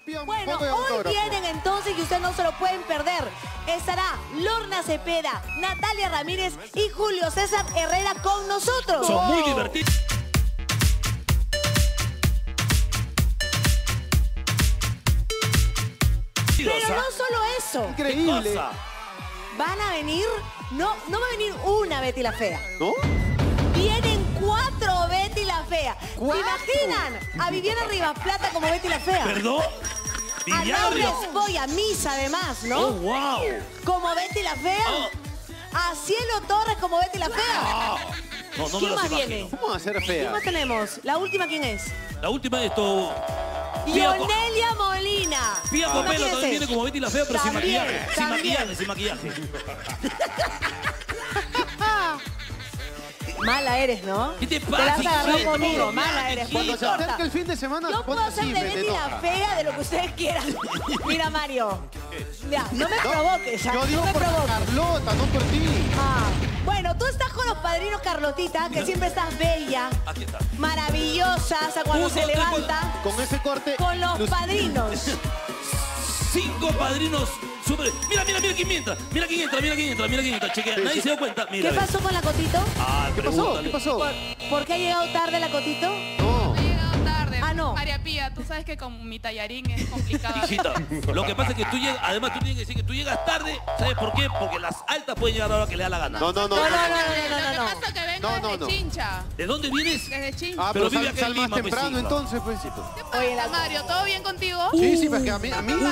Bueno, hoy vienen entonces y ustedes no se lo pueden perder. Estará Lorna Cepeda, Natalia Ramírez y Julio César Herrera con nosotros. Son muy divertidos. Pero no solo eso. Increíble. Van a venir, no va a venir una Betty la Fea. ¿No? Vienen 4 Betty la Fea. ¿4? ¿Se imaginan a Viviana Rivas Plata como Betty la Fea? ¿Perdón? A Laura Espoya, Misa además, ¿no? ¡Oh, wow! Como Betty la Fea. Oh. A Cielo Torres como Betty la Fea. No ¿Quién me más los viene? imagino. ¿Cómo va a ser ¿Quién fea? más tenemos? La última, ¿quién es? La última de esto... Pía Yonelia Molina. Pía Copelo también Imagínense. viene como Betty la Fea, pero También, sin maquillaje. también. Sin maquillaje. Mala eres, ¿no? ¿Qué te Te la has pasa, agarrado chiquito? conmigo. No, Mala eres. chiquito. Cuando se acerca el fin de semana, Yo puedo hacer de Betty la Fea de lo que ustedes quieran. Mira, Mario. Ya, no me provoques. Ya, Yo digo no me por provoques. Carlota, no por ti. Ah, bueno, tú estás con los padrinos, Carlotita, que siempre estás bella, Aquí está. maravillosa, o sea, cuando 1, se 2, 3, levanta. Con ese corte... Con los padrinos. 5 padrinos super... Mira quién entra. Mira quién entra. Chequea. Nadie se dio cuenta. Mira. ¿Qué pasó con la Cotito? Ah, ¿Qué pasó? ¿Qué pasó? ¿Por qué ha llegado tarde la Cotito? No. He llegado tarde. Ah, no. María Pía, tú sabes que con mi tallarín es complicado. Hijita, lo que pasa es que tú llegas, además tú tienes que decir que tú llegas tarde, ¿sabes por qué? Porque las altas pueden llegar a la hora que le da la gana. No. No. Lo que pasa es que vengo desde No. Chincha. ¿De dónde vienes? Desde Chincha. Ah, Pero pero vive acá sal en más Lima, pues, temprano hija. entonces, pues. ¿Qué pasa, Oye, Mario? ¿Todo bien contigo? Sí, porque a mí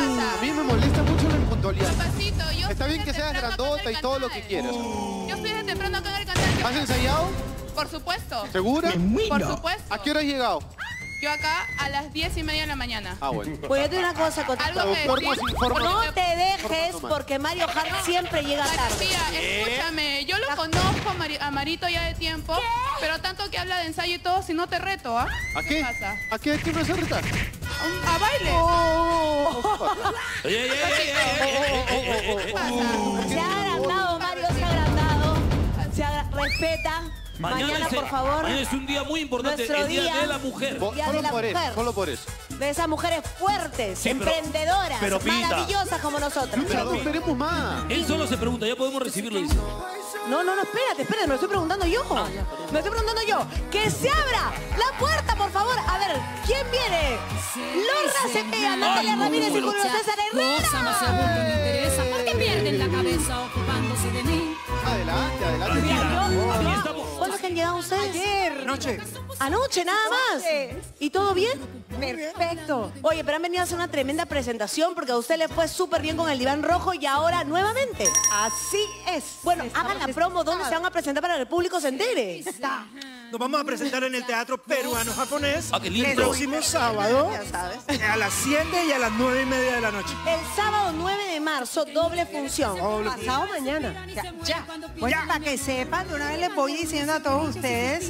me molesta mucho la impuntualidad. Papacito, yo Está bien estoy que seas temprano acá grandota en el y todo lo canal. que quieras. Yo estoy desde temprano acá en el canal. ¿Has ensayado? Por supuesto. ¿Segura? Por supuesto. ¿A qué hora has llegado? Yo acá a las 10:30 de la mañana. Ah, bueno. Pues yo te digo una cosa, Cotito. Algo que Doctor decir. nos informa. No te dejes porque Mario Hart siempre llega María tarde. Pía, escúchame, yo lo conozco a Marito ya de tiempo, pero tanto que habla de ensayo y todo, si no te reto, ¿ah? ¿A qué? pasa? ¿A qué me vas a retar? ¿A baile? Ey, ey, ey, ey, ey, ey, ey, ey. Se ha agrandado, Mario, se ha agrandado. Respeta. Mañana, por favor, Mañana es un día muy importante, nuestro el día día. de la mujer. Día de la mujer. Solo por eso. de esas mujeres fuertes, Sí, pero- emprendedoras, pero, Pita. maravillosas como nosotros. Lucha, no esperemos más. Él solo se pregunta, ¿ya podemos recibirlo? Dice. No, espérate, me lo estoy preguntando yo. Me estoy preguntando yo. ¡Que se abra la puerta, por favor! A ver, ¿quién viene? Lorna Cepeda, Natalia Ramírez y Julio César Cosa más Herrera. segunda me interesa porque pierden la cabeza ocupándose de mí. Adelante, adelante. Mira, Aquí yo, estamos. ¿cuándo es que han llegado ustedes? Ayer. Noche. Anoche, nada más. ¿Y todo bien? Perfecto. Oye, pero han venido a hacer una tremenda presentación porque a usted le fue súper bien con el diván rojo y ahora nuevamente. Así es. Bueno, hagan la promo donde se van a presentar para que el público se entere. Nos vamos a presentar en el Teatro Peruano-Japonés Ah, qué el lindo. próximo sábado Ya sabes. a las 7 y a las 9:30 de la noche. El sábado 9 de marzo, doble función. Pasado mañana. Ya. Bueno, para que sepan, de una vez les voy diciendo a todos ustedes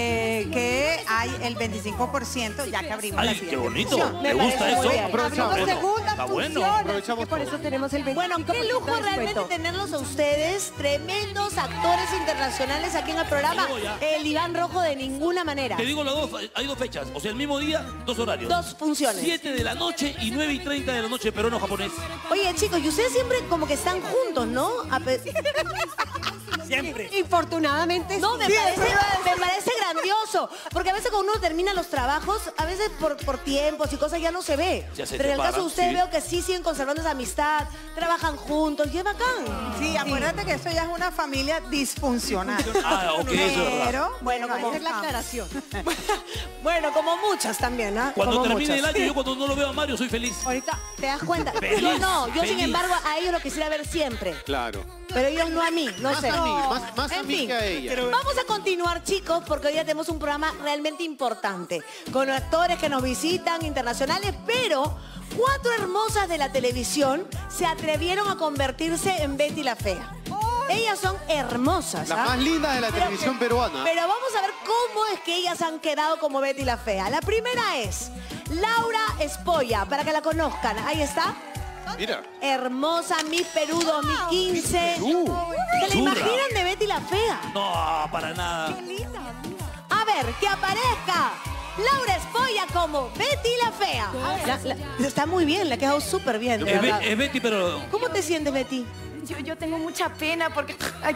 que hay el 25% ya que abrimos la Ay, qué siguiente bonito. función. ¿Me Me gusta parece muy eso? bien. Aprovechamos. Abrimos Bueno, segunda está bueno. función. Aprovechamos Por todo. eso tenemos el 25%. Bueno, qué lujo de realmente descuento. tenerlos a ustedes, tremendos actores internacionales aquí en el programa. Te digo ya. El diván rojo de ninguna manera. Te digo las dos, hay dos fechas, o sea, el mismo día, dos horarios. Dos funciones. 7 de la noche y 9:30 de la noche, peruano-japonés. Oye, chicos, y ustedes siempre como que están juntos, ¿no? Siempre. Infortunadamente, No, me parece grandioso. Porque a veces cuando uno termina los trabajos, a veces por tiempos y cosas ya no se ve. Ya se Pero en el caso de separan, ustedes sí. veo que sí siguen conservando esa amistad, trabajan juntos, y es bacán. Sí, acuérdate que esto ya es una familia disfuncional. Ah, ok, eso es verdad. Pero, Bueno, bueno, como- esa es la aclaración. Bueno, como muchas también, ¿ah? Cuando Como termine muchas. el año, yo cuando no lo veo a Mario, soy feliz. Ahorita, ¿te das cuenta? Feliz, Yo no, yo sin feliz. embargo a ellos lo quisiera ver siempre. Claro. Pero ellos no a mí, no Más sé. a mí, más a En mí fin, que a ella. Vamos a continuar, chicos, porque hoy día tenemos un programa realmente importante. Con actores que nos visitan, internacionales, pero 4 hermosas de la televisión se atrevieron a convertirse en Betty la Fea. Ellas son hermosas. Las ¿ah? más lindas de la Pero- televisión peruana. Pero vamos a ver cómo es que ellas han quedado como Betty la Fea. La primera es Laura Espoya, para que la conozcan. Ahí está. Mira. Hermosa Miss Perú 2015. Perú. ¿Se la Churra. imaginan de Betty la Fea? No, para nada. A ver, que aparezca Laura Espolla como Betty la Fea. Está muy bien, le ha quedado súper bien, de verdad. Es Betty, pero... ¿Cómo te sientes, Betty? Yo tengo mucha pena porque hay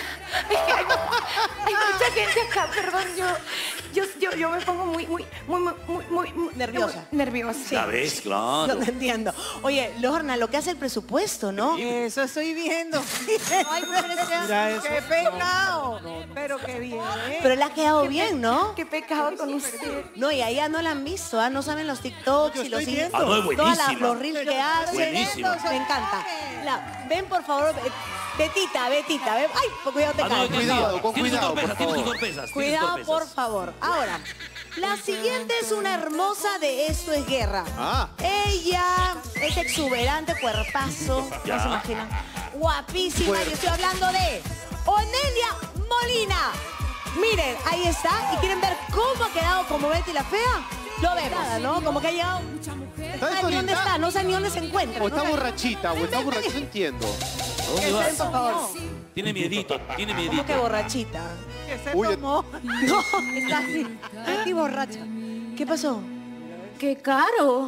mucha gente acá, perdón, yo me pongo muy Nerviosa. Nerviosa. Ya ves, claro. No te entiendo. Oye, Lorna, lo que hace el presupuesto, ¿no? Eso estoy viendo. Ay, qué pecado. Pero qué bien. Pero le ha quedado bien, ¿no? Qué pecado con usted. No, y a ella no la han visto, ¿ah? No saben los TikToks Yo y los... estoy viendo. Ah, no, es buenísima. Los reels que hace. Buenísima. Me encanta. Ven, por favor, Betita, ven. Ay, cuidado, te caes. Cuidado, con Tiene sus cuidado, por sorpresas, tiene sus favor. sorpresas. Cuidado, por favor. Ahora, la siguiente es una hermosa de Esto es Guerra. Ah. Ella es exuberante, cuerpazo, Ya. no se imaginan. Guapísima, yo estoy hablando de Onelia Molina. Miren, ahí está. ¿Y quieren ver cómo ha quedado como Betty la Fea? Lo vemos, ¿no? Como que ha llegado... ¿Está Ay, ¿ni dónde está? No sé ni dónde se encuentra. O no está sé. borrachita, o está borrachita, no entiendo. ¿Dónde vas? Por favor. Tiene miedito, tiene ¿Cómo que miedito. borrachita? Que se Uy, tomó. No, está así. Betty borracha. ¿Qué pasó? Qué caro.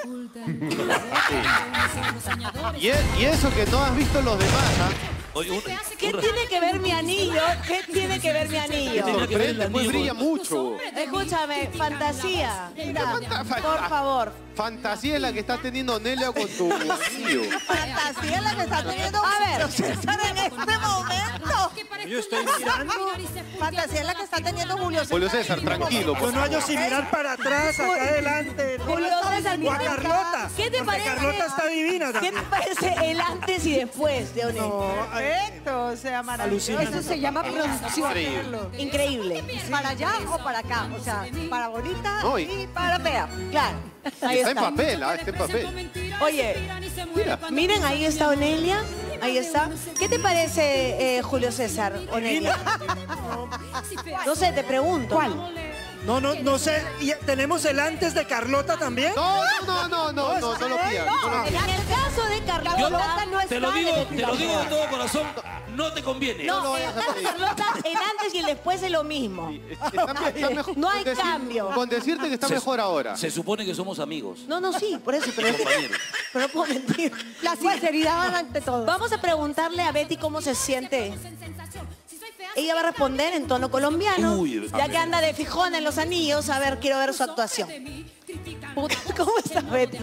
Y eso que no has visto los demás, ¿ah? Oye, ¿Qué tiene que ver mi anillo? ¿Qué tiene que ver mi anillo? Tenía que ver el Sorprende, pues anillo. brilla mucho. Escúchame, fantasía. Mira, fanta- por favor. Fantasía es la que está teniendo Nelia con tu anillo. Fantasía la que está teniendo A ver. César en este momento. Yo estoy mirando. Fantasía es la que está teniendo Julio César. Julio César, tranquilo, Yo por no hallo favor. sin mirar para atrás, acá adelante. Julio César, O a Carlota. ¿qué te porque parece? Carlota está divina ¿Qué también. te parece el antes y después de Onelia? Perfecto, o sea, maravilloso. Alucinante. Eso se llama producción. Increíble. Increíble. ¿Para allá o para acá? O sea, para bonita No, y para fea. Claro. Ahí Está en está. papel, ¿ah? Está en papel. Oye, Mira. miren, ahí está Onelia. Ahí está. ¿Qué te parece, Julio César, Onelia? No sé, te pregunto. ¿Cuál? No sé. ¿Y tenemos el antes de Carlota también? No lo pidas. No lo En pidas. el caso de Yo Carlota no está te lo digo en el de todo corazón, no te conviene. No, en el caso de Carlota, el antes y el después es lo mismo. Está mejor. No hay con cambio. Con decirte que está mejor ahora. Se supone que somos amigos. No, sí, por eso, pero Compañeros. no puedo mentir. La sinceridad ante todo. Vamos a preguntarle a Betty cómo se siente. Ella va a responder en tono colombiano, Uy, ya que anda de fijón en los anillos. A ver, quiero ver su actuación. ¿Cómo está Betty?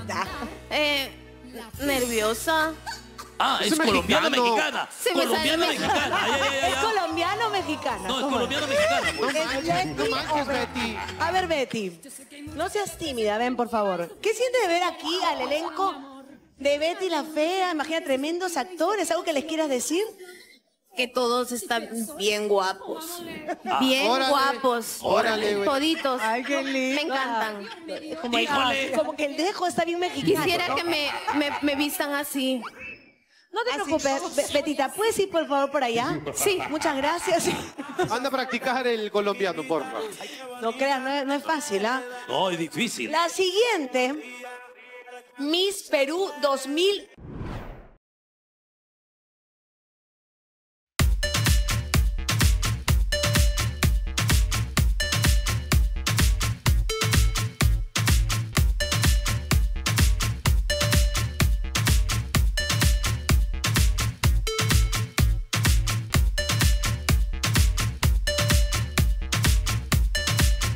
Nerviosa. Ah, es Es colombiana mexicano. mexicana. Se me Colombiana sale- mexicana. Ay, ay, ay, ¿Es ay. colombiano o mexicana? No, es ¿Cómo colombiana mexicana. No Pues. manches, no manches, Betty. A ver, Betty, no seas tímida, ven, por favor. ¿Qué sientes de ver aquí al elenco de Betty la Fea? Imagina, tremendos actores. ¿Algo que les quieras decir? Que todos están bien guapos. Bien Órale. guapos. Órale, güey. Toditos. Ay, qué lindo. Me encantan. Híjole. Como que el dejo está bien mexicano. Quisiera ¿no? que me vistan así. No te preocupes, Betita, ¿puedes ir por favor por allá? Sí. Muchas gracias. Anda a practicar el colombiano, porfa. No creas, no es fácil, ¿ah? No, es difícil. La siguiente, Miss Perú 2000.